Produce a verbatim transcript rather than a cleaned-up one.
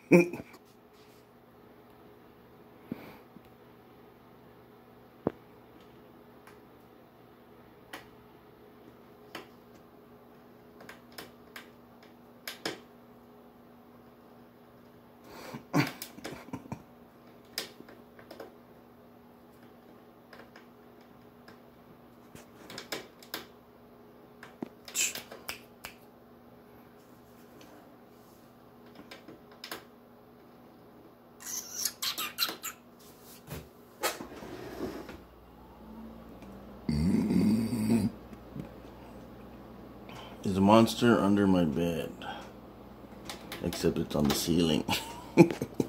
There's a monster under my bed. Except it's on the ceiling.